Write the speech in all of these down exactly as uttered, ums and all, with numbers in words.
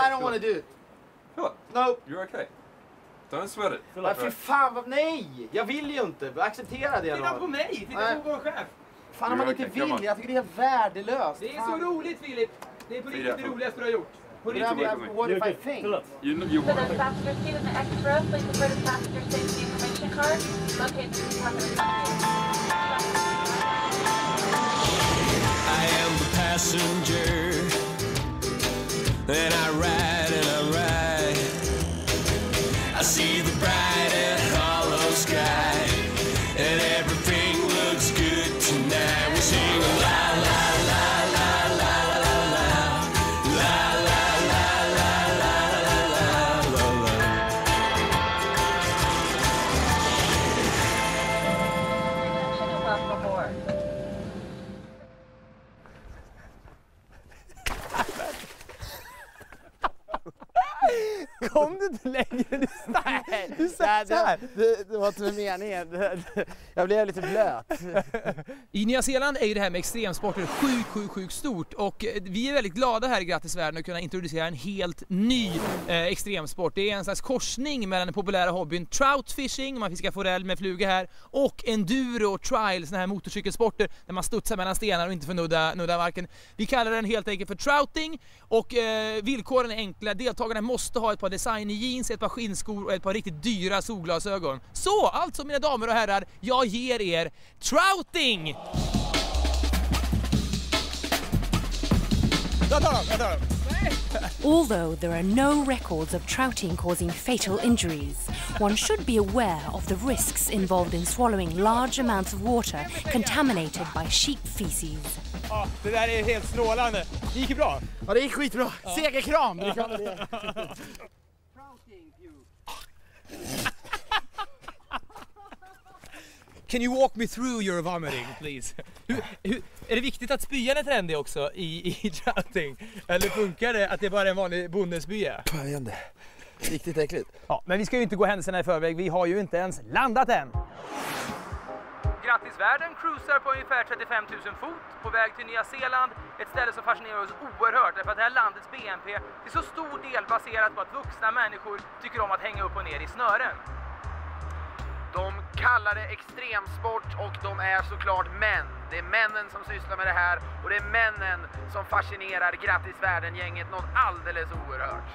I don't want to do it. Philip, No. you're okay. Don't sweat it. Nej, fy fan, vad, nej! Jag vill ju inte. Acceptera det Titta då. på mig, titta Nej. på vår chef. Fan om man inte vill, jag tycker det är värdelöst. Det är Fan. så roligt, Filip. Det är på riktigt det roligaste du har gjort. På But riktigt. I'm- what if I think? You, you For the passenger seat in the extra, please refer to passenger safety information card located in the pocket of the I am the passenger, and I ride and I ride. I see the bright and hollow sky, and everything looks good tonight. We sing la la la la la la la la la la la la la la la. Attention and welcome aboard. Kom du inte längre? Du satt, du satt så här. Det, det var inte meningen. Jag blev lite blöt. I Nya Zeeland är ju det här med extremsporter sjukt, sjukt, sjukt stort och vi är väldigt glada här i Grattis Världen att kunna introducera en helt ny eh, extremsport. Det är en slags korsning mellan den populära hobbyn trout fishing, man fiskar forell med fluga här, och enduro trials, såna här motorcykelsporter där man studsar mellan stenar och inte får nudda, nudda marken. Vi kallar den helt enkelt för trouting och eh, villkoren är enkla. Deltagarna måste ha ett par design jeans, ett par skinnskor och ett par riktigt dyra solglasögon. Så, alltså mina damer och herrar, jag ger er trouting! Jag tar dem, jag tar dem. Although there are no records of trouting causing fatal injuries, one should be aware of the risks involved in swallowing large amounts of water contaminated by sheep feces. Ja, det där är helt strålande. Det gick ju bra. Ja, det gick skitbra. Segerkram! Det kan det. Can you walk me through your vomiting, please? hur, hur, är det viktigt att spyan är trendig också i, i trouting? Eller funkar det att det bara är en vanlig bondespya? Jag vet inte. Riktigt äckligt. Ja, men vi ska ju inte gå händelserna i förväg. Vi har ju inte ens landat än. Grattis Världen cruisar på ungefär trettiofem tusen fot på väg till Nya Zeeland. Ett ställe som fascinerar oss oerhört därför att det här landets B N P är så stor del baserat på att vuxna människor tycker om att hänga upp och ner i snören. De kallar det extremsport och de är såklart män. Det är männen som sysslar med det här och det är männen som fascinerar Grattis Världen-gänget något alldeles oerhört.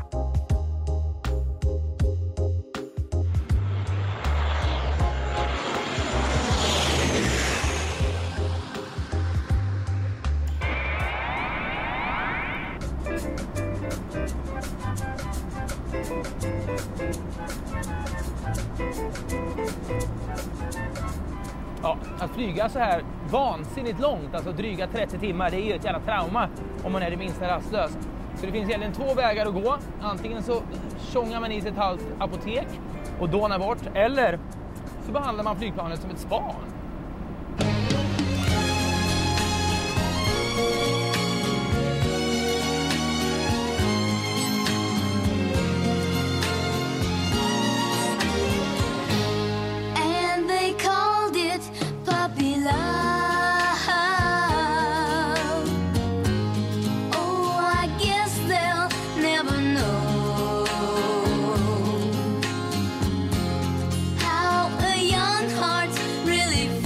Ja, att flyga så här vansinnigt långt, alltså dryga trettio timmar, det är ju ett jävla trauma om man är det minsta rastlös. Så det finns egentligen två vägar att gå. Antingen så tjongar man i sig ett halvt apotek och dånar bort, eller så behandlar man flygplanet som ett span. And they called it puppy love. Oh, I guess they'll never know how a young heart really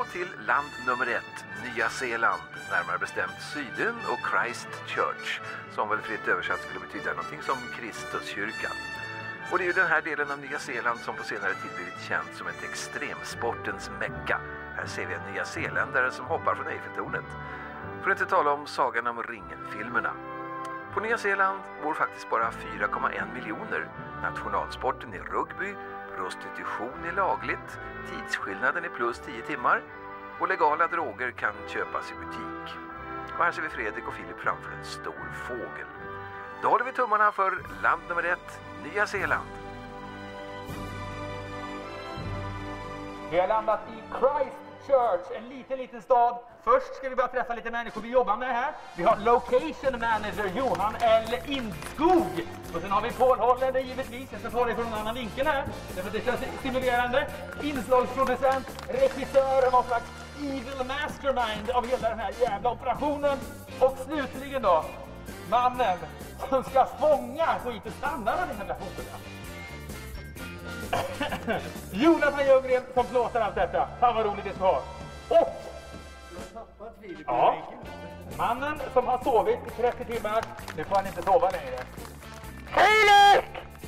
till land nummer ett, Nya Zeeland, närmare bestämt Sydön och Christchurch, som väl fritt översatt skulle betyda någonting som Kristuskyrkan. Och det är ju den här delen av Nya Zeeland som på senare tid blivit känd som ett extremsportens mecka. Här ser vi en nya zeeländare som hoppar från Eiffeltornet. För att inte tala om sagan om ringen-filmerna. På Nya Zeeland bor faktiskt bara fyra komma en miljoner. Nationalsporten är rugby, prostitution är lagligt, tidsskillnaden är plus tio timmar och legala droger kan köpas i butik. Och här ser vi Fredrik och Filip framför en stor fågel. Då håller vi tummarna för land nummer ett, Nya Zeeland. Vi har landat i Christchurch, en liten, liten stad. Först ska vi bara träffa lite människor vi jobbar med här. Vi har location manager Johan L. Indskog. Och sen har vi Paul Hollander givetvis. Jag ska ta det från en annan vinkel här. Därför det känns stimulerande. Inslagsproducent, regissör, någon slags evil mastermind av hela den här jävla operationen. Och slutligen då, mannen som ska fånga skiten standarden i den här fågeln. Jonathan Ljunggren som plåtar allt detta. Fan vad roligt det ska ha. Och ja, mannen som har sovit i trettio timmar. Nu får han inte sova längre. Hej!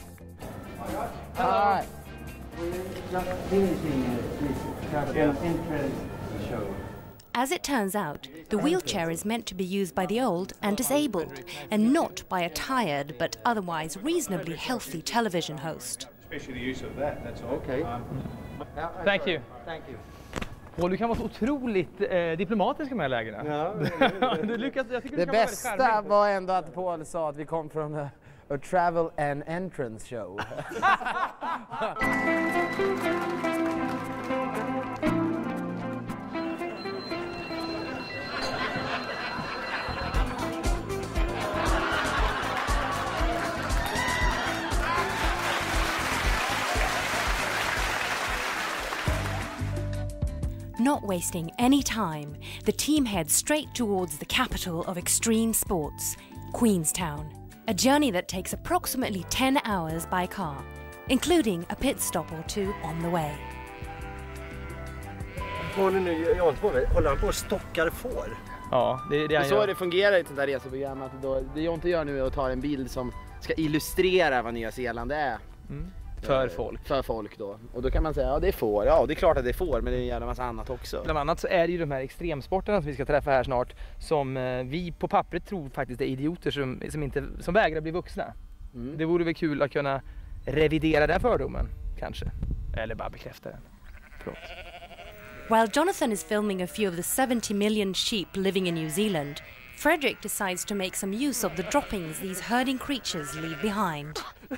Hi. Just finishing this entrance show. As it turns out, the wheelchair is meant to be used by the old and disabled, and not by a tired but otherwise reasonably healthy television host. Especially the use of that, that's all. Okay. Um, Thank you. Thank you. Och du kan vara så otroligt eh, diplomatisk med lägena. Ja, du lyckas, jag tycker det du bästa var ändå att Paul sa att vi kom från a, a travel and entrance show. Not wasting any time, the team heads straight towards the capital of extreme sports, Queenstown. A journey that takes approximately ten hours by car, including a pit stop or two on the way. Nu, jag inte på mig. Håller han på och stockar får? Ja, det, det, det är så det fungerar i ett sånt där reseprogram. Att då, det Jonte gör nu är att ta en bild som ska illustrera vad Nya Zeeland är. Mm. För folk. För folk då. Och då kan man säga, ja det får. Ja, det är klart att det får, men det är en jävla massa annat också. Bland annat så är det ju de här extremsporterna som vi ska träffa här snart, som eh, vi på pappret tror faktiskt är idioter som, som, inte, som vägrar bli vuxna. Mm. Det vore väl kul att kunna revidera den fördomen, kanske. Eller bara bekräfta den. Förlåt. While Jonathan is filming a few of the seventy million sheep living in New Zealand, Frederick decides to make some use of the droppings these herding creatures leave behind.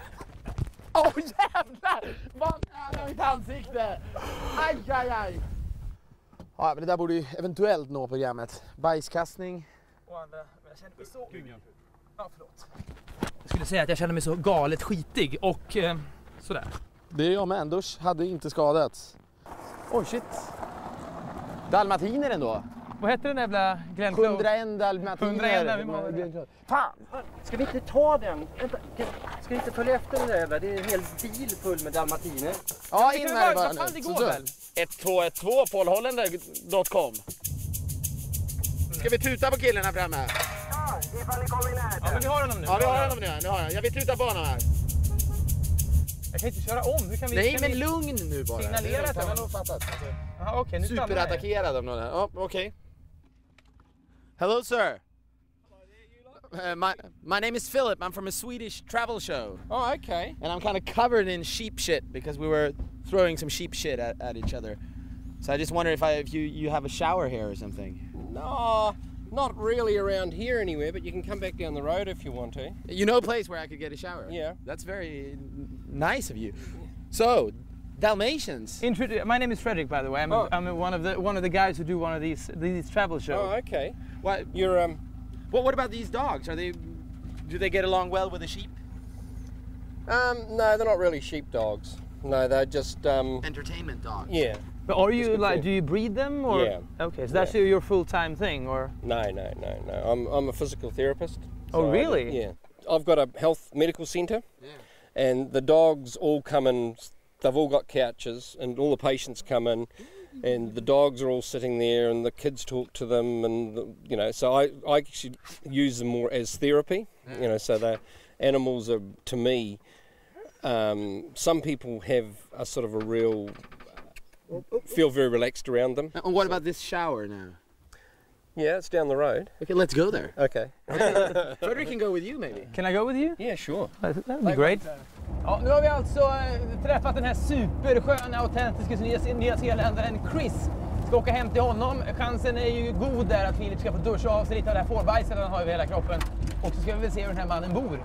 Åh oh, jävlar! Vad är mitt ansikte? Aj, aj, aj! Ja, men det där borde ju eventuellt nå programmet. Bajskastning. Och andra, men jag känner mig så... Ja, förlåt. Jag skulle säga att jag känner mig så galet skitig och eh, sådär. Det är jag med. Dusch hade inte skadats. Oj, oh, shit. Dalmatiner ändå. Vad heter den jävla Glenn Close? hundraen dalmatiner. hundraen. Fan, ska vi inte ta den? Vänta, ska vi inte följa efter den där jävla? Det är en hel bil full med dalmatiner. Ja, in med det bara nu. Det går väl? ett två ett två paul hollander punkt com. Ska vi tuta på killen här framme? Ja, ifall ni kommer i närheten. Ja, men vi har honom nu. Ja, vi har honom nu. nu har jag. jag vill tuta på honom här. Jag kan inte köra om. Hur kan vi, Nej, kan men vi lugn nu bara. Signalera det. Jag har fattat. Aha, okay, nu superattackerad av någon här. Ja, okej. Okay. Hello, sir. Uh, my my name is Philip. I'm from a Swedish travel show. Oh, okay. And I'm kind of covered in sheep shit because we were throwing some sheep shit at, at each other. So I just wonder if I if you you have a shower here or something. No, not really around here anywhere, but you can come back down the road if you want to. You know a place where I could get a shower? Yeah. That's very nice of you. So, Dalmatians. Intro- my name is Frederick, by the way. I'm, oh. a, I'm a, one of the one of the guys who do one of these these travel shows. Oh, okay. What you're um? Well, what about these dogs? Are they? Do they get along well with the sheep? Um, no, they're not really sheep dogs. No, they're just um. Entertainment dogs. Yeah. But are you like? Do you breed them or? Yeah. Okay, so that's yeah. your full-time thing, or? No, no, no, no. I'm I'm a physical therapist. So oh, really? I, yeah. I've got a health medical centre. Yeah. And the dogs all come in. They've all got couches, and all the patients come in, and the dogs are all sitting there, and the kids talk to them, and the, you know, so I, I actually use them more as therapy, you know, so the animals are, to me, um, some people have a sort of a real, feel very relaxed around them. And what about this shower now? Yeah, it's down the road. Okay, let's go there. Okay. Fredrik can go with you maybe. Can I go with you? Yeah, sure. That would be great. Ja, nu har vi alltså äh, träffat den här supersköna, autentiska nya, nya zeeländaren Chris. Ska åka hem till honom. Chansen är ju god där att Filip ska få duscha av sig lite av det här fårbajset han har över hela kroppen. Och så ska vi väl se hur den här mannen bor.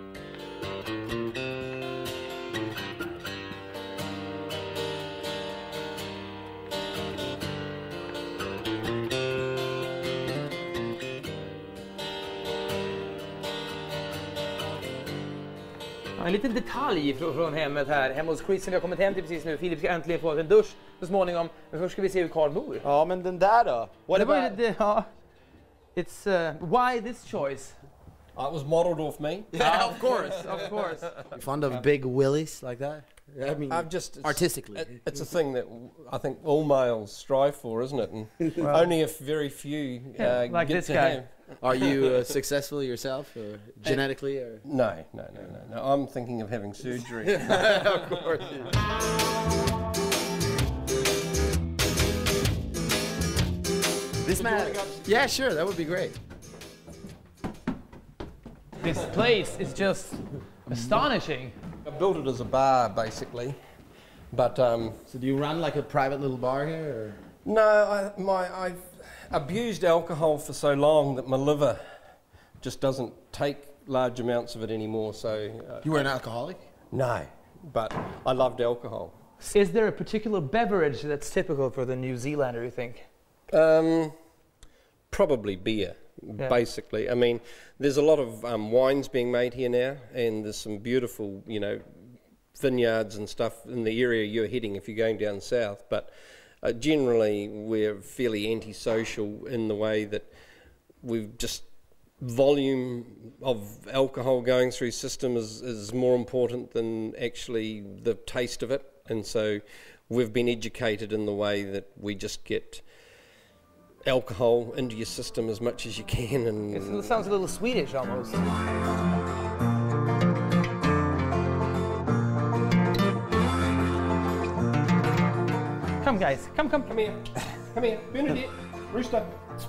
En liten detalj från, från hemmet här, hemma hos Chris som vi har kommit hem till precis nu. Filip ska äntligen få en dusch så småningom. Men först ska vi se hur Carl bor. Ja, men den där då? What det var about... det, ja. It's, uh, why this choice? It was modelled off me. Yeah, of course, of course. You fond of big willies like that? I mean, I've just it's, artistically. It, it's a thing that I think all males strive for, isn't it? And well, only if very few uh, yeah, like get this to guy. have. Are you uh, successful yourself, or genetically? Or? No, no, no, no, no. I'm thinking of having surgery. Of course. This man. Yeah, sure. That would be great. This place is just astonishing. I built it as a bar, basically. But um, so do you run like a private little bar here? Or? No, I, my I've abused alcohol for so long that my liver just doesn't take large amounts of it anymore. So uh, you were an alcoholic? No, but I loved alcohol. Is there a particular beverage that's typical for the New Zealander, you think? Um, probably beer. Yeah. Basically, I mean, there's a lot of um, wines being made here now, and there's some beautiful, you know, vineyards and stuff in the area you're heading if you're going down south. But uh, generally, we're fairly antisocial in the way that we've just volume of alcohol going through system is, is more important than actually the taste of it, and so we've been educated in the way that we just get alcohol into your system as much as you can. And it sounds a little Swedish almost. Come guys, come, come. Come here. Come here. Benedict. Rooster.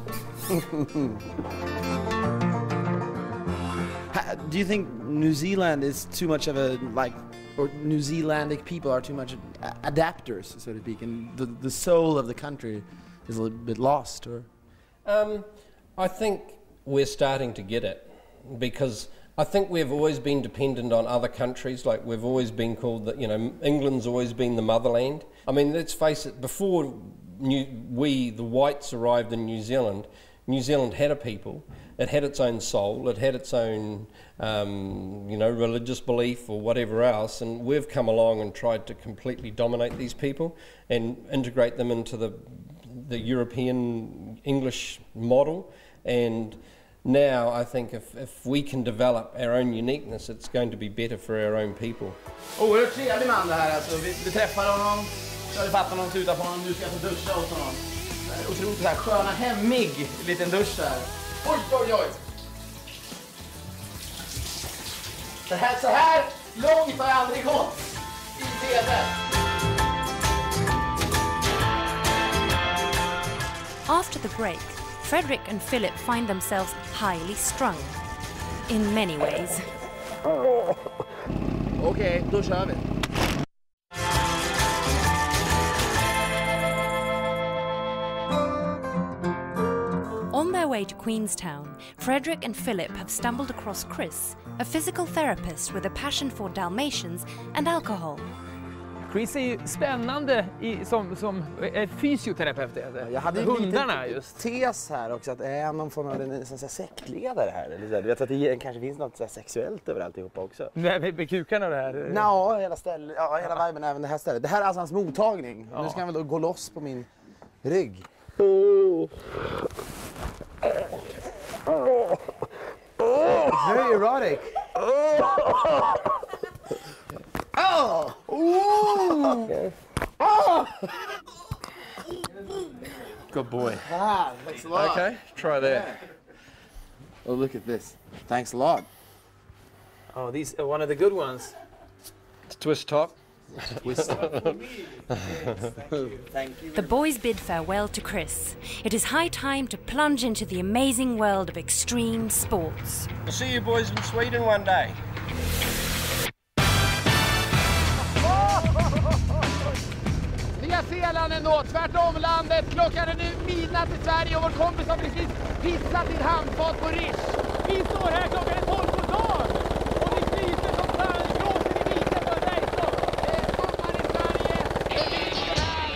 Do you think New Zealand is too much of a, like, or New Zealandic people are too much adapters, so to speak, and the, the soul of the country is a little bit lost, or? Um, I think we're starting to get it, because I think we've always been dependent on other countries. Like we've always been called that, you know, England's always been the motherland. I mean, let's face it, before New, we, the whites, arrived in New Zealand, New Zealand had a people. It had its own soul, it had its own, um, you know, religious belief or whatever else, and we've come along and tried to completely dominate these people and integrate them into the the European English model. And now I think if, if we can develop our own uniqueness, it's going to be better for our own people. Oerhört trevlig man det här alltså. Vi, vi träffade honom, körde fatt honom, tutade på honom, nu ska jag få duscha hos honom. Otroligt så här sköna, hemmig liten dusch där. Oj, oj, oj! Det här, så här långt har jag aldrig gått i T V. After the break, Fredrik and Philip find themselves highly strung. In many ways. Okej, okay, då kör vi. On their way to Queenstown, Fredrik and Philip have stumbled across Chris, a physical therapist with a passion for Dalmatians and alcohol. Chris är ju spännande i, som, som är fysioterapeut. Jag hade hundarna en just. tes här också, att är någon form av en sektledare här. Eller så här. Du vet att det kanske finns något så här sexuellt över alltihopa också. Med, med kukarna och det här? Ja, hela stället. Ja, hela viben, även det här stället. Det här är alltså hans mottagning. Ja. Nu ska han väl då gå loss på min rygg. Very erotic. Oh! Ooh! Oh! Good boy. Ah, thanks a lot. Okay, try that. Oh, look at this. Thanks a lot. Oh, these are one of the good ones. It's twist top. Twist top. Thank you. The boys bid farewell to Chris. It is high time to plunge into the amazing world of extreme sports. I'll see you boys in Sweden one day. Nya Zeeland ändå, tvärtom landet. Klockan är nu midnatt i Sverige och vår kompis har precis pissat sitt handfat på Rish. Vi står här klockan är tolv på dagen och vi fryser som fan, gråter i viken på Bergstad. Det är sommar i Sverige, det är vinter här.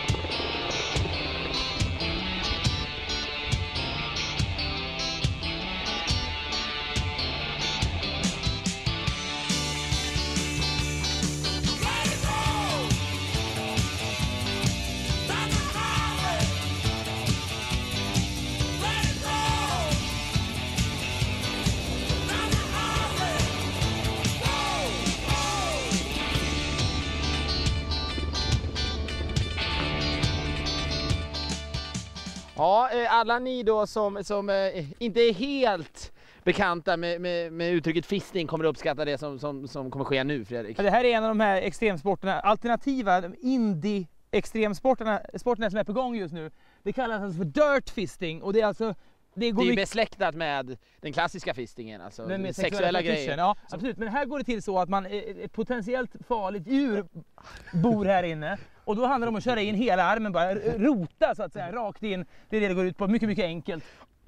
Ja, alla ni då som, som eh, inte är helt bekanta med, med, med uttrycket fisting kommer att uppskatta det som, som, som kommer ske nu, Fredrik. Det här är en av de här extremsporterna, alternativa indie-extremsporterna sporterna som är på gång just nu. Det kallas alltså för dirt fisting och det är alltså Det, går det är ju besläktat med den klassiska fistingen, alltså med sexuella, sexuella grejer. Ja, absolut. Men här går det till så att man, ett potentiellt farligt djur bor här inne. Och då handlar det om att köra in hela armen, bara rota så att säga, rakt in. Det är det det går ut på, mycket, mycket enkelt.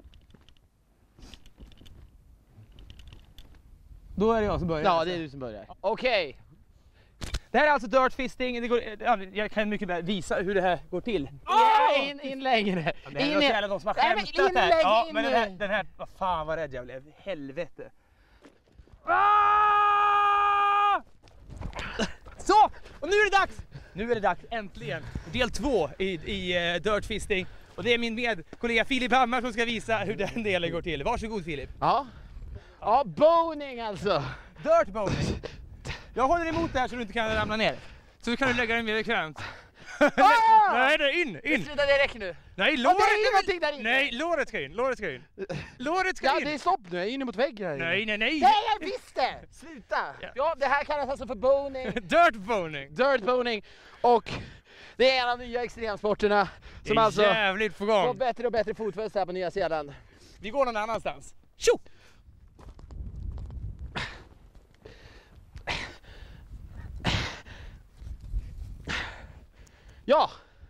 Då är det jag som börjar. Ja, det är du som börjar. Okej. Okay. Det här är alltså dirt fisting. Det går, jag kan mycket väl visa hur det här går till. Oh! In, in längre. Ja, det är in, in. De som har skämtat Nej, här. Ja, in. men den här, den här, vad fan vad rädd jag blev. Helvete. Ah! Så, och nu är det dags. Nu är det dags, äntligen. Del två i, i uh, dirt fisting. Och det är min medkollega Filip Hammar som ska visa hur den delen går till. Varsågod Filip. Ja. Ja, boning alltså. Dirt boning. Jag håller emot det här så du inte kan ramla ner. Så kan du lägga den mer bekvämt. Ah! Nej, det är in, in. Sluta direkt nu. Nej, låret, ja, det är ingenting där inne. Nej, låret ska in, låret ska in. Låret ska ja, in. Ja, det är stopp nu. Jag är inne mot väggen här. Nej, nej, nej. Nej, jag visste. Sluta. Ja. ja, det här kallas alltså för boning. Dirt boning. Dirt boning. Och det är en av de nya extremsporterna som alltså jävligt på gång. Får bättre och bättre fotfäste här på Nya Zeeland. Vi går någon annanstans. Tjo! Ja!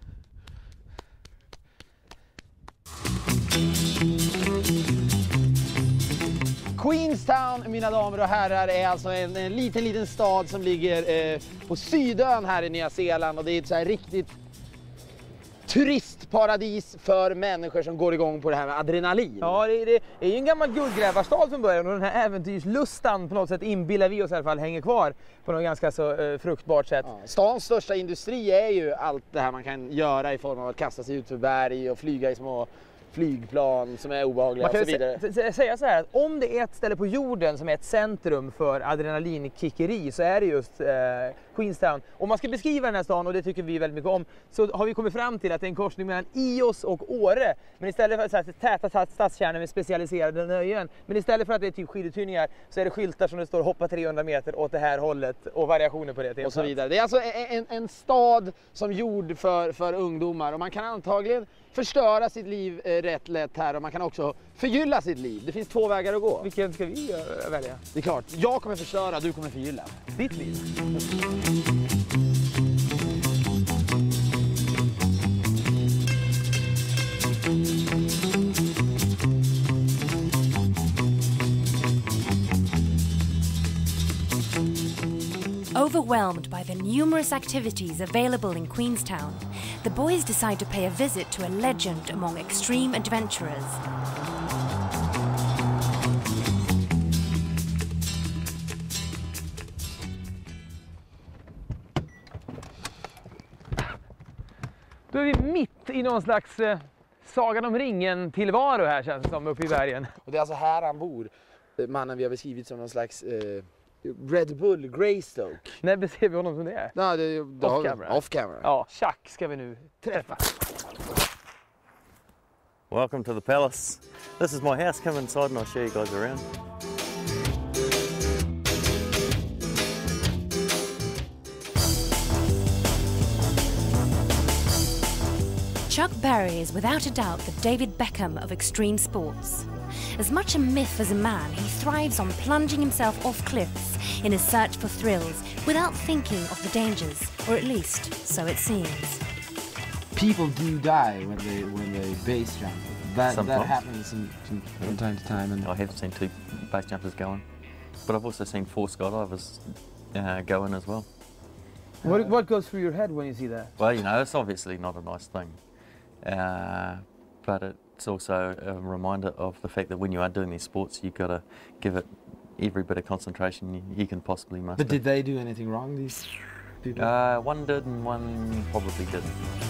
Queenstown, mina damer och herrar, är alltså en, en liten, liten stad som ligger eh, på sydön här i Nya Zeeland och det är ett så här riktigt turistparadis för människor som går igång på det här med adrenalin. Ja, det, det är ju en gammal guldgrävarstad från början och den här äventyrslustan på något sätt inbillar vi oss i alla fall hänger kvar på något ganska så uh, fruktbart sätt. Ja, stans största industri är ju allt det här man kan göra i form av att kasta sig ut för berg och flyga i små flygplan som är obehagliga och så vidare. Man kan säga så här att om det är ett ställe på jorden som är ett centrum för adrenalinkickeri så är det just eh, Queenstown. Om man ska beskriva den här stan, och det tycker vi väldigt mycket om, så har vi kommit fram till att det är en korsning mellan Ios och Åre. Men istället för att säga täta stadskärnor med specialiserade nöjen, men istället för att det är typ skiduthyrningar så är det skyltar som det står hoppa trehundra meter åt det här hållet och variationer på det. Och så vidare. Det är alltså en, en stad som gjord för, för ungdomar och man kan antagligen förstöra sitt liv eh, rätt lätt här och man kan också förgylla sitt liv. Det finns två vägar att gå. Vilken ska vi uh, välja? Det är klart, jag kommer förstöra, du kommer förgylla. Ditt liv. Overwhelmed by the numerous activities available in Queenstown, the boys decide to pay a visit to a legend among extreme adventurers. Då är vi mitt i någon slags eh, Sagan om ringen-tillvaro här, känns det som, uppe i bergen. Och det är alltså här han bor, mannen vi har beskrivit som någon slags eh, Red Bull Greystoke. När beskrev vi honom som det är? Ja, det, det off camera. Off camera. Ja, Chuck ska vi nu träffa. Welcome to the palace. This is my house. Come inside and I'll show you guys around. Chuck Berry is without a doubt the David Beckham of extreme sports. As much a myth as a man, he thrives on plunging himself off cliffs in his search for thrills without thinking of the dangers, or at least so it seems. People do die when they when they base jump. That Sometimes. that happens in, in, from time to time. And I have seen two base jumpers go in, but I've also seen four skydivers uh, go in as well. What, what goes through your head when you see that? Well, you know, it's obviously not a nice thing, uh, but it's also a reminder of the fact that when you are doing these sports, you've got to give it every bit of concentration you, you can possibly muster. But did they do anything wrong, these people? Uh, one did and one probably didn't.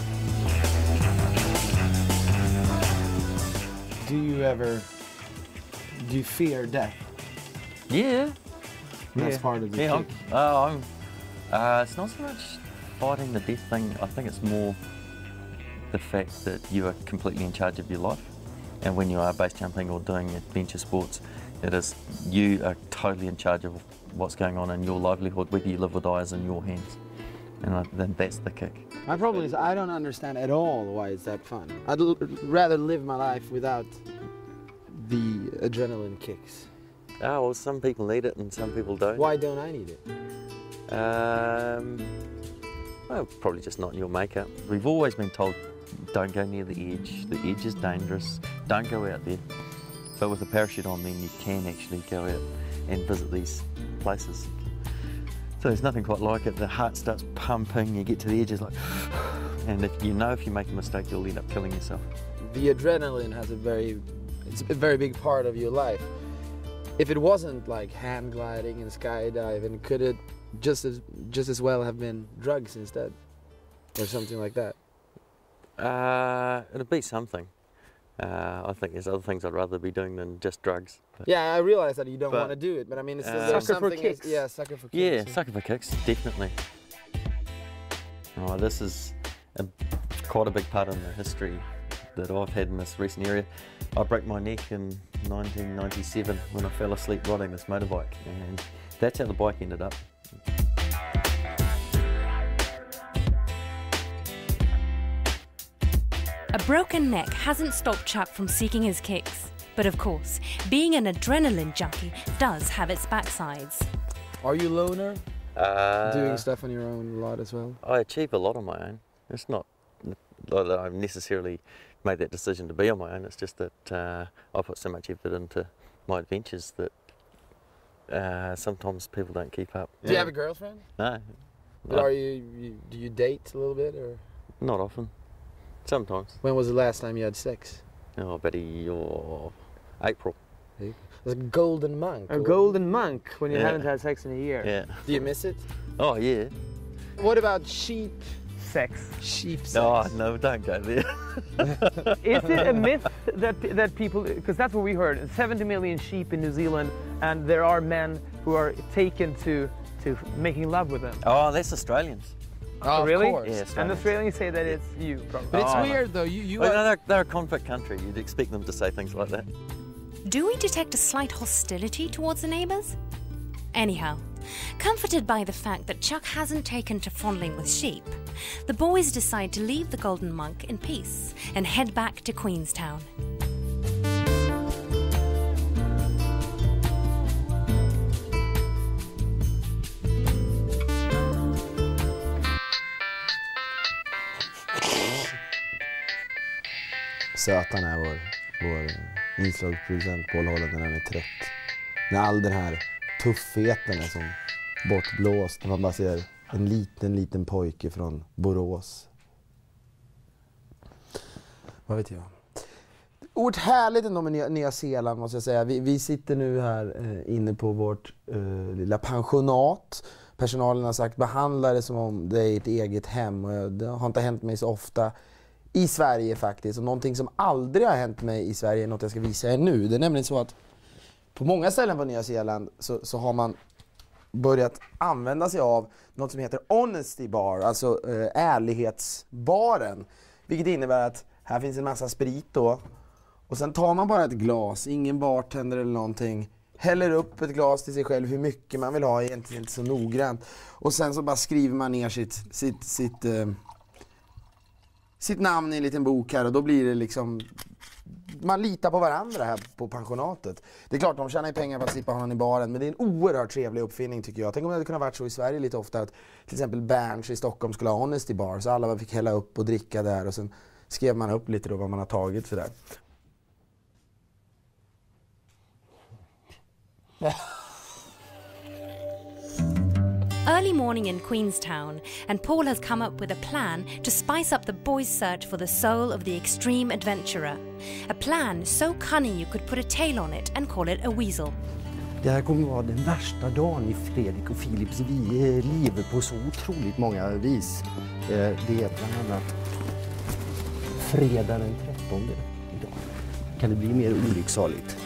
Do you ever, do you fear death? Yeah. That's yeah. part of the yeah, kick. I'm, uh, I'm, uh, it's not so much fighting the death thing. I think it's more the fact that you are completely in charge of your life. And when you are base jumping or doing adventure sports, it is, you are totally in charge of what's going on in your livelihood. Whether you live or die is in your hands. And I, then that's the kick. My problem is I don't understand at all why it's that fun. I'd l rather live my life without the adrenaline kicks. Oh, well, some people need it and some people don't. Why don't I need it? Um, well, probably just not in your makeup. We've always been told, don't go near the edge. The edge is dangerous. Don't go out there. But with a parachute on, then you can actually go out and visit these places. So there's nothing quite like it. The heart starts pumping, you get to the edge, it's like, and if you know if you make a mistake, you'll end up killing yourself. The adrenaline has a very, it's a very big part of your life. If it wasn't like hand gliding and skydiving, could it just as just as well have been drugs instead, or something like that? Uh, it'd be something. Uh, I think there's other things I'd rather be doing than just drugs. But Yeah, I realize that you don't but, want to do it, but I mean, it's uh, there's Sucker for something. kicks. Yeah, sucker for kicks. Yeah, sucker for kicks, definitely. Oh, this is a, quite a big part in the history that I've had in this recent area. I broke my neck in nineteen ninety-seven when I fell asleep riding this motorbike, and that's how the bike ended up. A broken neck hasn't stopped Chuck from seeking his kicks. But of course, being an adrenaline junkie does have its backsides. Are you a loner? Uh, Doing stuff on your own a lot as well? I achieve a lot on my own. It's not that I've necessarily made that decision to be on my own, it's just that uh, I put so much effort into my adventures that uh, sometimes people don't keep up. Do you have a girlfriend? No. But are you, you, do you date a little bit, or? Not often. Sometimes. When was the last time you had sex? Oh, about a year, April. It was a golden monk. A golden monk when you Yeah. haven't had sex in a year. Yeah. Do you miss it? Oh, yeah. What about sheep sex? Sheep sex. Oh, no, don't go there. Is it a myth that that people, because that's what we heard, seventy million sheep in New Zealand, and there are men who are taken to to making love with them. Oh, that's Australians. Oh, of really? course. Yeah, And Australians. Australians say that it's you, probably. But it's Oh, weird though. You you Well, are, no, they're, they're a convict country. You'd expect them to say things like that. Do we detect a slight hostility towards the neighbours? Anyhow, comforted by the fact that Chuck hasn't taken to fondling with sheep, the boys decide to leave the Golden Monk in peace and head back to Queenstown. Sötan är vår, vår inslagsproducent Paul Holland när han är trött. När all den här tuffheten är som bortblåst. När man bara ser en liten, liten pojke från Borås. Vad vet jag. Oerhört härligt ändå med Nya, Nya Zeeland måste jag säga. Vi, vi sitter nu här eh, inne på vårt eh, lilla pensionat. Personalen har sagt behandla det som om det är ett eget hem. Och det har inte hänt mig så ofta i Sverige faktiskt. Och någonting som aldrig har hänt mig i Sverige är något jag ska visa er nu. Det är nämligen så att på många ställen på Nya Zeeland så, så har man börjat använda sig av något som heter Honesty Bar, alltså eh, ärlighetsbaren. Vilket innebär att här finns en massa sprit då. Och sen tar man bara ett glas, ingen bartender eller någonting. Häller upp ett glas till sig själv, hur mycket man vill ha, egentligen inte så noggrant. Och sen så bara skriver man ner sitt, sitt, sitt, eh, sitt namn i en liten bok här och då blir det liksom... Man litar på varandra här på pensionatet. Det är klart, de tjänar ju pengar på att slippa ha någon i baren, men det är en oerhört trevlig uppfinning tycker jag. Tänk om det hade kunnat varit så i Sverige lite ofta att till exempel Berns i Stockholm skulle ha Honesty Bar, så alla fick hälla upp och dricka där och sen skrev man upp lite då vad man har tagit för det. Early morning in Queenstown, and Paul has come up with a plan to spice up the boys' search for the soul of the extreme adventurer. A plan so cunning you could put a tail on it and call it a weasel. Det här kommer vara den värsta dagen i Fredrik och Philips liv på så otroligt många vis. Det är bland annat fredag den trettonde idag. Kan det bli mer olycksaligt?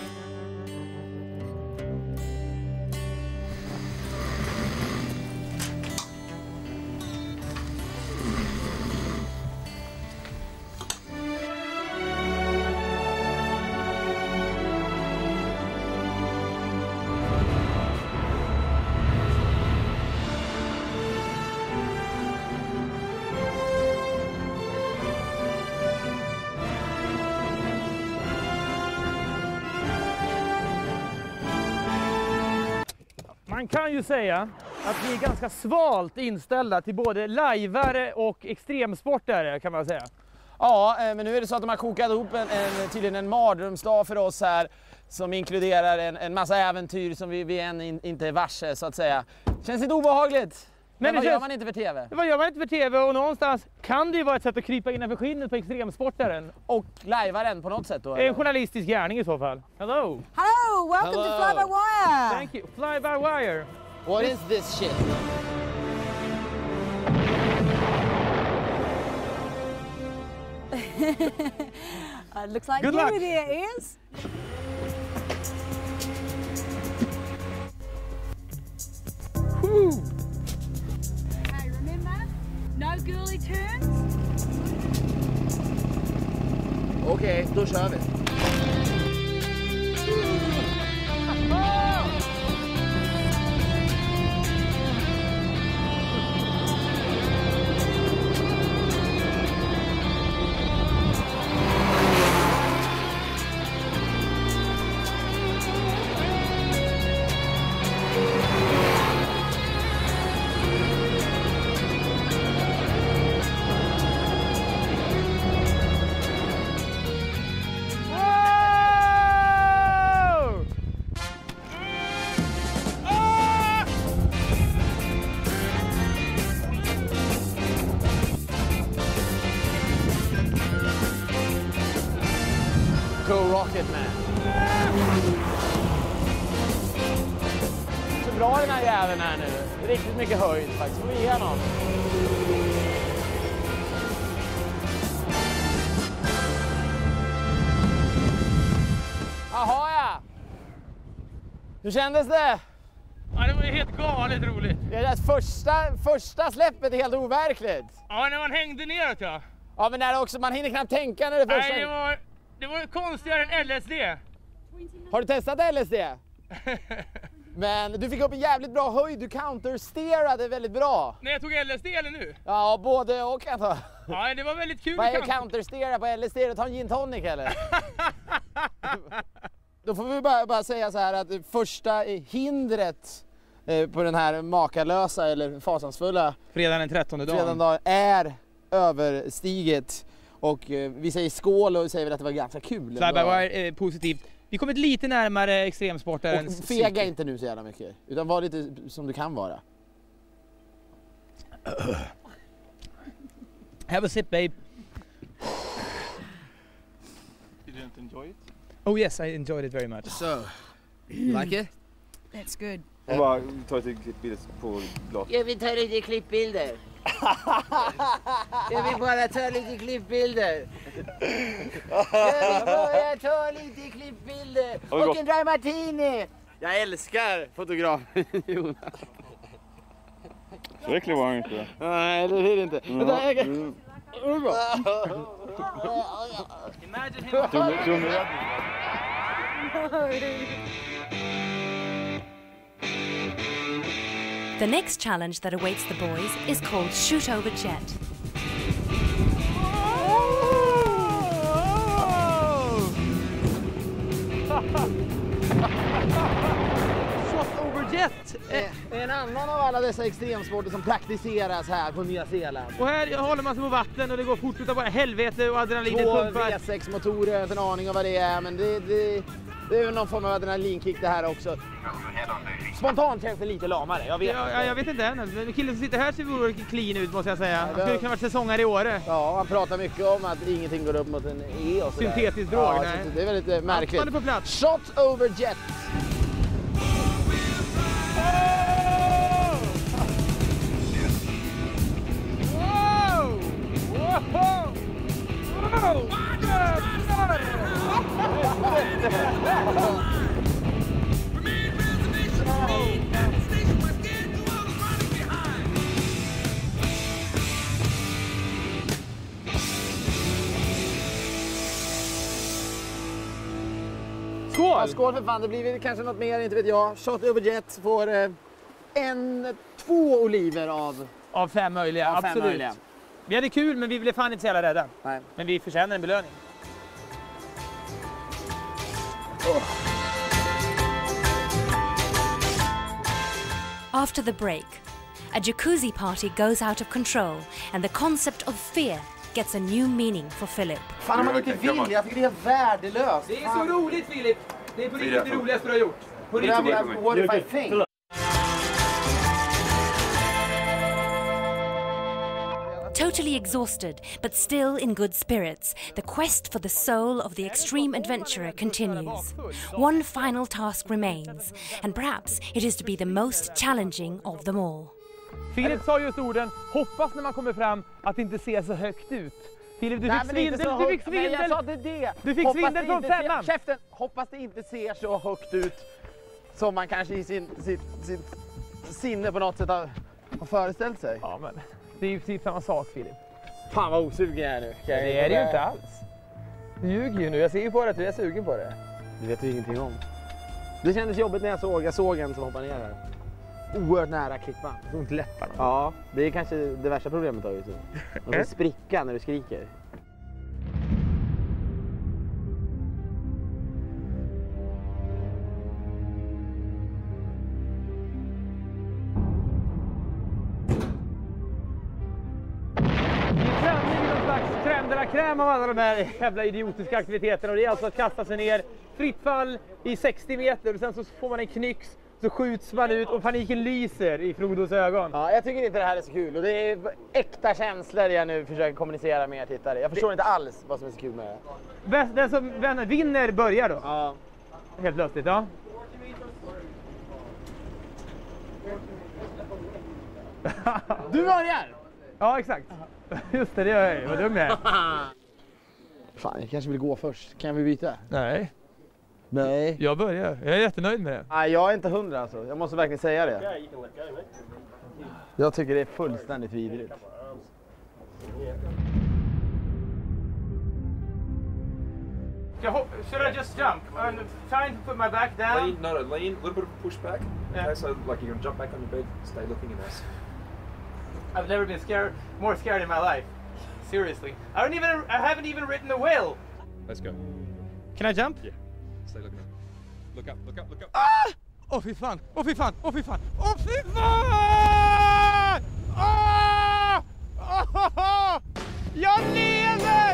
Man kan ju säga att vi är ganska svalt inställda till både lajvare och extremsportare kan man säga. Ja, men nu är det så att de har kokat ihop en, en, tydligen en mardrömsdag för oss här som inkluderar en, en massa äventyr som vi, vi än in, inte är varse så att säga. Känns lite obehagligt. Men, men vad känns... gör man inte för tv? Vad gör man inte för tv och någonstans kan det ju vara ett sätt att krypa innanför skinnet på extremsportaren. Och lajvaren på något sätt då? En journalistisk gärning i så fall. Hello! Hello! Welcome Hello. to Fly by Wire! Thank you. Fly by Wire. What is this shit? uh, looks like Good you luck. with your ears. Woo. Okay, remember, no girly turns. Okej, okay, då kör vi. Go Rocket Man. Så bra den här jäveln här nu. Riktigt mycket höjd faktiskt. Får vi igenom. Jaha ja. Hur kändes det? Ja, det var ju helt galet roligt. Det är första, första släppet är helt overkligt. Ja, när man hängde neråt ja. Ja, men när det också, man hinner knappt tänka när det första... Nej, det var, det var konstigare än L S D. Har du testat L S D? Men du fick upp en jävligt bra höjd, du countersteerade väldigt bra. När jag tog L S D eller nu? Ja, både och alltså. Ja, det var väldigt kul. Vad är countersteera på L S D? Ta en gin tonic eller? Då får vi bara, bara säga så här att första hindret på den här makalösa eller fasansfulla fredagen den trettonde dagen fredagen dag är överstiget. Och vi säger skål och säger väl att det var ganska kul. Fly by Wire är positivt. Vi kommer lite närmare extremsportarens... Och fega inte nu så jävla mycket, utan var lite som du kan vara. Have a sip, babe. You didn't enjoy it? Oh yes, I enjoyed it very much. So, you like it? That's good. Jag bara ta lite klippbilder på glas. Jag vill ta lite klippbilder. Jag vill bara ta lite klippbilder. Jag vill bara ta lite klippbilder. Och en dry martini. Jag älskar fotografen Jonas. Så äcklig var han inte. Nej, det är det inte. Mm. Mm. Imagine him. Tog ni- tog ni räddning? The next challenge that awaits the boys is called Shoot Over Jet. Shot over jet är en annan av alla dessa extremsporter som praktiseras här på Nya Zeeland. Och här håller man sig på vatten och det går fort utav bara helvete och adrenalinet Två pumpar. V sex-motorer, jag har inte en aning om vad det är, men det, det, det är väl någon form av adrenalinkick det här också. Spontant känns det lite lamare, jag vet ja, inte. Ja, jag vet inte än. Men killen som sitter här ser oerhört clean ut måste jag säga. Han skulle kunna varit säsongare i Åre. Ja, han pratar mycket om att ingenting går upp mot en E och sådär. Syntetisk drog, ja, nej. Det är väldigt märkligt. Han är på plats. Shot over jet. Wow! Wow! Wow! Skål! Ja, skål för fan, det blir kanske något mer, inte vet jag. Shot over jet får eh, en, två oliver av... Av fem möjliga, av fem absolut. möjliga. Vi hade kul men vi blev fan inte så jävla rädda. Nej. Men vi förtjänar en belöning. After the break, a jacuzzi party goes out of control and the concept of fear gets a new meaning for Philip. Fan om man inte vill, jag tycker det är värdelöst. Det är så roligt Filip. Det är på riktigt det Fyra. roligaste du har gjort. På Det där riktigt. var- what if I think? Totally exhausted, but still in good spirits, the quest for the soul of the extreme adventurer continues. One final task remains, and perhaps it is to be the most challenging of them all. Filip sa just orden, hoppas när man kommer fram att det inte ser så högt ut. Filip, du Nej, fick men inte svindel, så du fick högt. Nej, jag svindel. sa det det. Du fick Hoppas svindel det från inte ser- femman. Käften, hoppas det inte ser så högt ut som man kanske i sin, sitt, sitt sinne på något sätt har, har föreställt sig. Ja, men det är ju precis samma sak, Filip. Fan vad osugen jag är nu. Kan jag- Det är det ju inte alls. Du ljuger ju nu, jag ser ju på det att du är sugen på det. Det vet du ingenting om. Det kändes jobbigt när jag såg, jag såg en som hoppade ner här. Oerhört nära klippan. Runt läpparna. Ja, det är kanske det värsta problemet av just nu. Och så spricka när du skriker. Crème de la crème av alla de här jävla idiotiska aktiviteterna. Och det är alltså att kasta sig ner, fritt fall i sextio meter och sen så får man en knyx, så skjuts man ut och paniken lyser i Frodos ögon. Ja, jag tycker inte det här är så kul och det är äkta känslor jag nu försöker kommunicera med er tittare. Jag förstår inte alls vad som är så kul med det. Bäst, den som vinner börjar då? Ja. Helt lustigt, ja. Du börjar! Ja, exakt. Just det, det gör jag ju. Vad dum jag är. Fan, jag kanske vill gå först. Kan vi byta? Nej. Nej. Jag börjar. Jag är jättenöjd med det. Nej, jag är inte hundra alltså. Jag måste verkligen säga det. Jag tycker det är fullständigt vidrigt. Should I just jump? I'm trying to put my back down. Lean, no, no, lean, a little bit of a push back. Yeah. Okay, so like you're gonna jump back on your bed, stay looking in this. I've never been scared, more scared in my life. Seriously. I don't even, I haven't even written the will. Let's go. Can I jump? Yeah. Stay looking up. Look up, look up, look up. Ah! Åh fy fan, åh fy fan, åh fy fan, åh fy fan! Ah! Ah! Jag lever!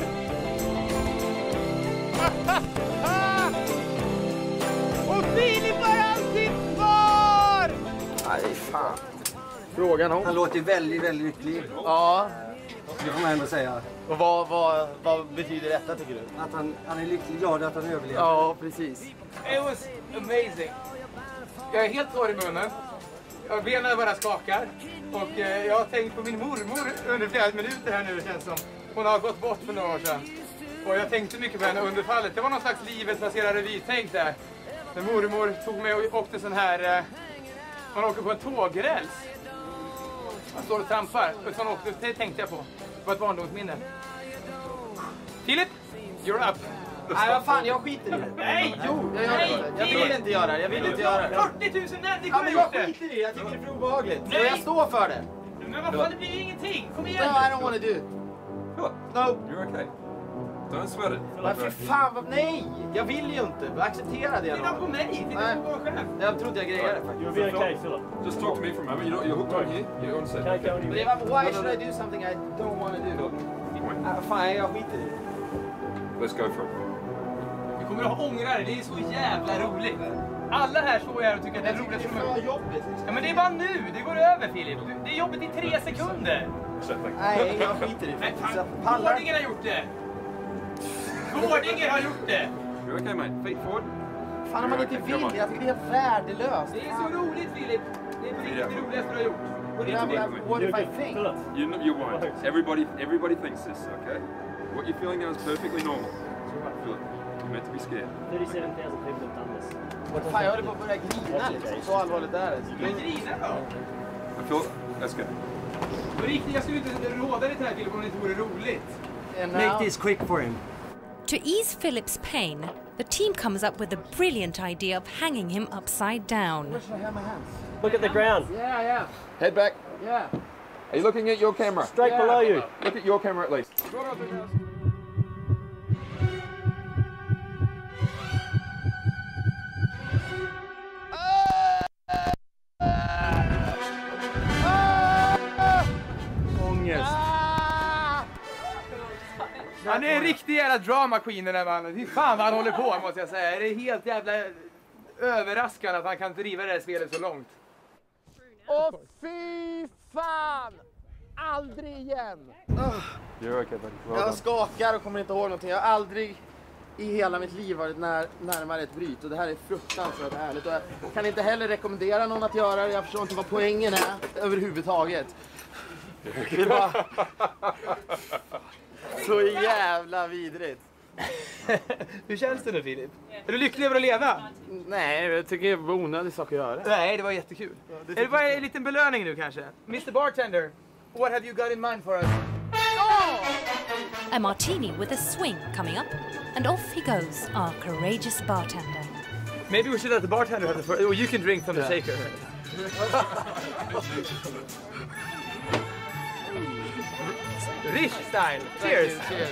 Och Filip har alltid kvar! Nej, fan. Frågan om. Han låter väldigt, väldigt lycklig. Ja. Det får man ändå säga. Och vad, vad, vad betyder detta tycker du? Att han, han är lycklig glad att han överlever. Ja, precis. It was amazing. Jag är helt torr i munnen. Jag benen bara skakar. Och eh, jag har tänkt på min mormor under flera minuter här nu, det känns som. Hon har gått bort för några år sedan. Och jag tänkte mycket på henne under fallet. Det var någon slags livets passerade revy-tänk där. När mormor tog mig och åkte sån här... Eh, man åker på en tågräls. Man står och trampar. Och sån åkte, det tänkte jag på. Det var ett barndomsminne. Philip, you're up. Nej, vad fan, jag skiter i det. Nej! Jo, jag gör Nej, det. Jag vill inte göra det, jag vill inte göra det. fyrtio tusen människor Ja, har men gjort jag det! skiter i det, jag tycker det är för obehagligt. Nej. Och jag står för det. Men vad fan, det blir ju ingenting. Kom igen! No, I don't wanna do. No, you're okay. Don't sweat it. Men för fan, vad, nej! Jag vill ju inte. Acceptera det. Titta på mig, titta på vår chef. Jag trodde jag grejade faktiskt. You'll be okay, Philip. Just talk to me for a moment. You're, you're hooked on here. You're on set. Men det var, why should I do something I don't wanna do? Ah, fan, jag skiter i det. Let's go for it. Vi kommer att ångra det, det är så jävla roligt. Alla här står här och tycker att det är roligt. Det är för jobbigt. Ja, men det är bara nu, det går över Filip. Det är jobbigt i tre sekunder. Nej, jag skiter i det. Gårdingen har gjort det. Gårdingen har gjort det. You're okay, mate. Feet forward. Fan, om man inte vill, jag tycker det är värdelöst. Det är så roligt Filip. Det är på riktigt det roligaste du har gjort. På Yeah, riktigt. but what if I think? You, you won't. Everybody, everybody thinks this, okay? What you're feeling now is perfectly normal. Philip, you're meant to be scared. thirty-seven thousand people have done this. Fan, jag håller på att börja grina liksom. Så allvarligt är det. Du grinar då? Philip, let's go. På riktigt, jag skulle inte råda dig till det här Filip om det inte vore roligt. Make this quick for him. To ease Philip's pain, the team comes up with the brilliant idea of hanging him upside down. Where should I have my hands? Look at the ground. Yeah, yeah. Head back. Yeah. Are you looking at your camera? Straight Yeah. below you. Look at your camera at least. Ångest. Han är en riktig jävla drama queen den här mannen. Fy fan vad han håller på måste jag säga. Det är helt jävla överraskande att han kan driva det här spelet så långt. Åh fy fan! Aldrig igen! You're okay, buddy. Well Jag done. skakar och kommer inte ihåg någonting. Jag har aldrig i hela mitt liv varit när, närmare ett bryt och det här är fruktansvärt härligt. Och jag kan inte heller rekommendera någon att göra det. Jag förstår inte vad poängen är överhuvudtaget. Det var så jävla vidrigt. Hur känns det nu Filip? Är du lycklig över att leva? Nej, jag tycker det var onödig sak att göra. Nej, det var jättekul. Är det bara en liten belöning nu kanske? mister Bartender, what have you got in mind for us? A martini with a swing coming up, and off he goes, our courageous bartender. Maybe we should let the bartender have the first. Oh, you can drink from the Yeah. shaker. Rich style. Cheers. Cheers.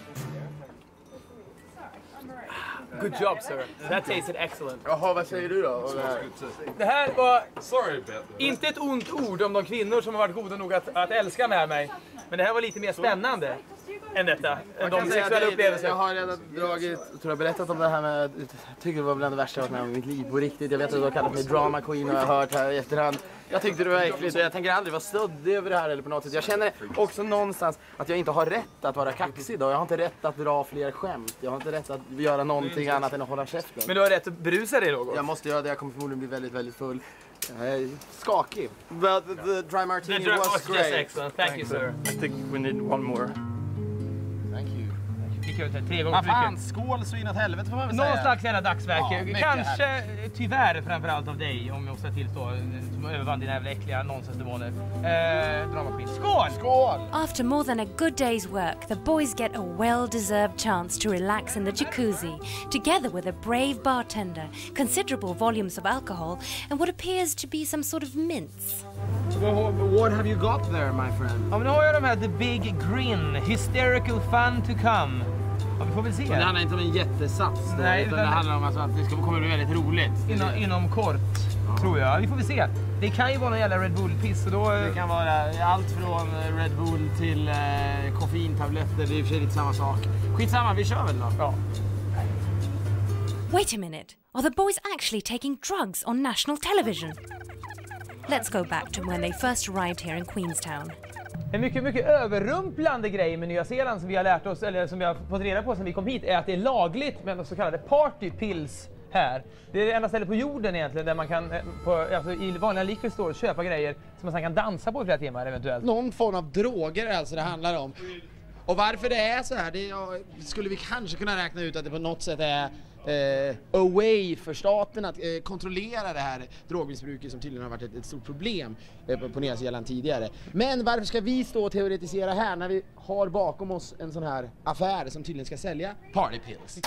Good job, sir. That tasted excellent. Jaha, vad säger du då? Det här var Sorry about that. inte ett ont ord om de kvinnor som har varit goda nog att, att älska med mig. Men det här var lite mer spännande än detta. Än Jag de kan säga sexuella att det- upplevelser. Jag har redan dragit, jag tror jag berättat om det här med, jag tycker det var bland det värsta jag varit med om i mitt liv på riktigt. Jag vet att du har kallat mig drama queen och jag har hört här i efterhand. Jag tyckte det var äckligt och jag tänker aldrig vara stöddig över det här eller på något sätt. Jag känner också någonstans att jag inte har rätt att vara kaxig då. Jag har inte rätt att dra fler skämt. Jag har inte rätt att göra någonting annat än att hålla käften. Men du har rätt att berusa dig något. Jag måste göra det, jag kommer förmodligen bli väldigt, väldigt full. Jag är skakig. But the, the dry martini The dry was was great. just excellent. Thank you, sir. I think we need one more. Thank you. Fick ut det tre gånger Vad för mycket. fan, skål så inåt helvete får man väl Någon säga. slags jävla dagsverke. Ja, mycket Kanske tyvärr framförallt av dig om jag måste tillstå som övervann dina jävla äckliga nonsensdemoner. Eh, drama queen. Skål! Skål! After more than a good day's work, the boys get a well-deserved chance to relax in the jacuzzi, together with a brave bartender, considerable volumes of alcohol, and what appears to be some sort of mints. What, what have you got there, my friend? Ja, men nu har jag de här The Big Grin, Hysterical Fun to Come. Ja, vi får väl se. Men det handlar inte om en jättesats. Nej, Nej, utan utan det det- handlar om alltså att det ska, kommer bli väldigt roligt. Inom, inom kort, tror jag. Vi får väl se. Det kan ju vara någon jävla Red Bull-piss och då... Det kan vara allt från Red Bull till eh, koffeintabletter. Det är i och för sig lite samma sak. Skitsamma, vi kör väl då? Ja. Wait a minute, are the boys actually taking drugs on national television? Let's go back to when they first arrived here in Queenstown. En mycket, mycket överrumplande grej med Nya Zeeland som vi har lärt oss, eller som vi har fått reda på sedan vi kom hit, är att det är lagligt med så kallade partypills här. Det är det enda stället på jorden egentligen där man kan, eh, på, alltså i vanliga liquor stores, köpa grejer som man sedan kan dansa på i flera timmar eventuellt. Någon form av droger alltså det handlar om. Och varför det är så här, det ja, skulle vi kanske kunna räkna ut att det på något sätt är eh, away för staten att eh, kontrollera det här drogmissbruket som tydligen har varit ett, ett stort problem eh, på, på Nya Zeeland tidigare. Men varför ska vi stå och teoretisera här när vi har bakom oss en sån här affär som tydligen ska sälja party pills?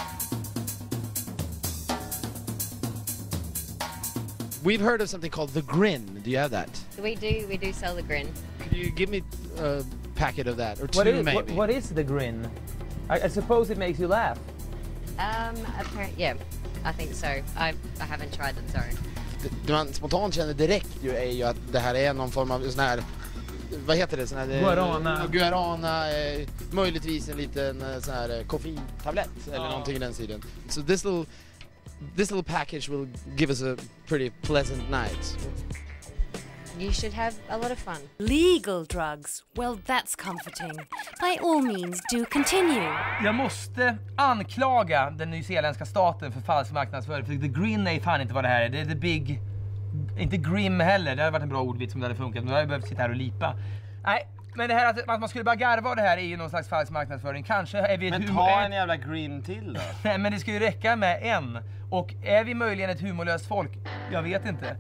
We've heard of something called the Grin. Do you have that? We do, we do sell the Grin. Could you give me a packet of that, or two What is, maybe? what, what is the Grin? I, I suppose it makes you laugh. Um, apparently, yeah, I think so. I I haven't tried them, sorry. Det man spontant känner direkt ju är ju att det här är någon form av sån här, vad heter det, sån här guarana, guarana eh, möjligtvis en liten eh, sån här koffeintablett eller Ja. någonting i den sidan. So this little this little package will give us a pretty pleasant night. You should have a lot of fun. Legal drugs? Well, that's comforting. By all means, do continue. Jag måste anklaga den nyzeeländska staten för falsk marknadsföring. För the Grin är fan inte vad det här är. Det är the big... Inte grim heller. Det hade varit en bra ordvits om det hade funkat. Men då hade jag behövt sitta här och lipa. Nej, men det här att man skulle bara garva av det här är ju någon slags falsk marknadsföring. Kanske är vi ett Men humor... ta en jävla Grin till då. Nej, men det ska ju räcka med en. Och är vi möjligen ett humorlöst folk? Jag vet inte.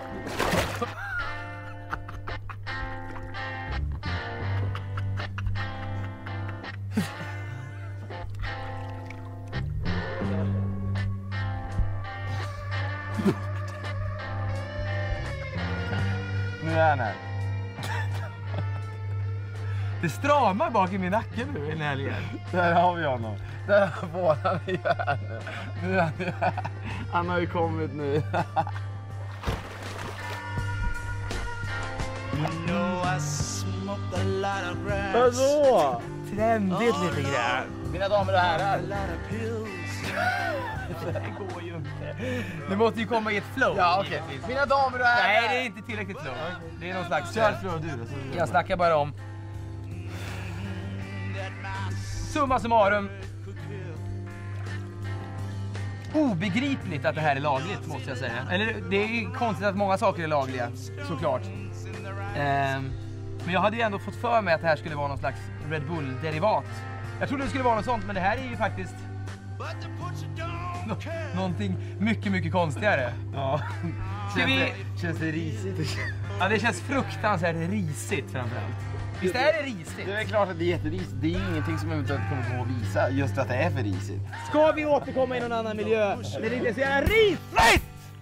Nu är han här. Det stramar bak i min nacke nu i helgen. Där har vi honom. Där har våran är här nu. Nu är han ju här. Han har ju kommit nu. Vadå? Trendigt lite grann. Mina damer och herrar. Det går ju inte. Det måste ju komma i ett flow. Ja, okej. Mina damer och herrar. Nej, det är inte tillräckligt flow. Det är någon slags... Kör flow du då. Jag snackar bara om... Summa summarum. Obegripligt att det här är lagligt, måste jag säga. Eller det är konstigt att många saker är lagliga, såklart. Ehm, men jag hade ju ändå fått för mig att det här skulle vara någon slags Red Bull-derivat. Jag trodde det skulle vara något sånt, men det här är ju faktiskt nå- någonting mycket, mycket konstigare. Ja. Ska Känns, vi... det, känns det risigt? Ja, det känns fruktansvärt risigt framförallt. Visst är det risigt? Det är klart att det är jätterisigt. Det är ingenting som eventuellt kommer gå att visa, just att det är för risigt. Ska vi återkomma i någon annan miljö? Det är inte så jävla risigt!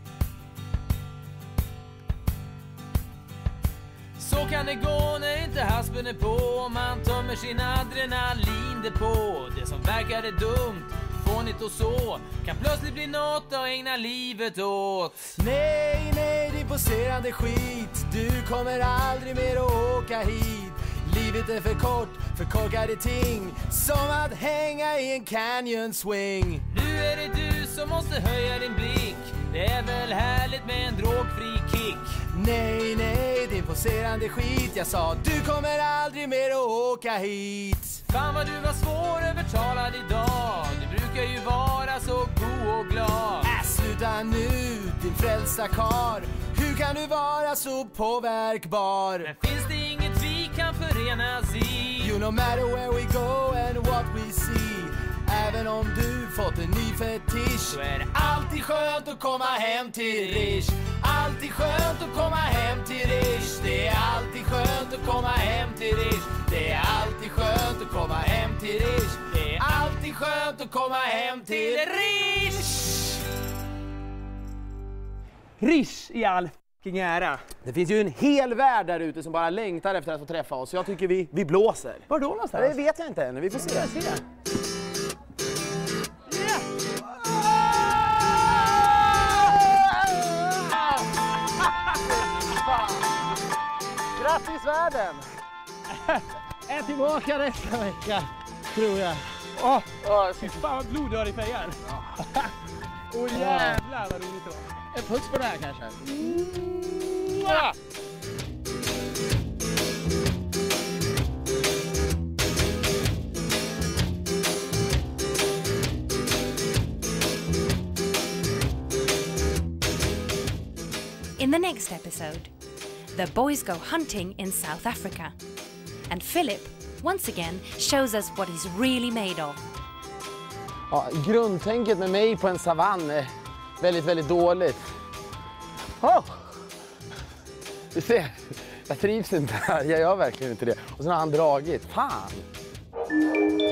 Så kan det gå när inte haspen är på. Man tömmer sin adrenalindepå. Det som verkade dumt, fånigt och så, kan plötsligt bli något att ägna livet åt. Nej, nej, din poserande skit. Du kommer aldrig mer att åka hit. Livet är för kort för korkade ting, som att hänga i en canyon swing. Nu är det du som måste höja din blick. Det är väl härligt med en drogfri kick. Nej, nej, din poserande skit. Jag sa, du kommer aldrig mer att åka hit. Fan vad du var svårövertalad idag. Du brukar ju vara så god och glad. Äh, sluta nu, din frälsta kar. Hur kan du vara så påverkbar? Men finns det inget vi kan förenas i? You no matter where we go and what we see. Även om du fått en ny fetisch, så är det alltid skönt att komma hem till Rish. Alltid skönt att komma hem till Rish. Det är alltid skönt att komma hem till Rish. Det är alltid skönt att komma hem till Rish. Det är alltid skönt att komma hem till Rish. Rish i all fucking ära. Det finns ju en hel värld där ute som bara längtar efter att få träffa oss. Så jag tycker vi, vi blåser. Var då någonstans? Det vet jag inte ännu. Vi får se. se. Grattis världen! Är tillbaka nästa vecka, tror jag. Åh, oh, fy fan vad blod du har i fejan. Åh oh, jävlar vad roligt det var. En puss på det här kanske. Ja. In the next episode, the boys go hunting in South Africa, and Philip, once again, shows us what he's really made of. Ja, grundtänket med mig på en savann är väldigt, väldigt dåligt. Oh! Du ser, jag trivs inte här. Jag gör verkligen inte det. Och sen har han dragit. Fan!